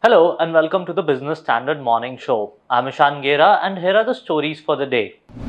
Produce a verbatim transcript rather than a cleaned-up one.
Hello and welcome to the Business Standard Morning Show. I'm Ishan Gera and here are the stories for the day.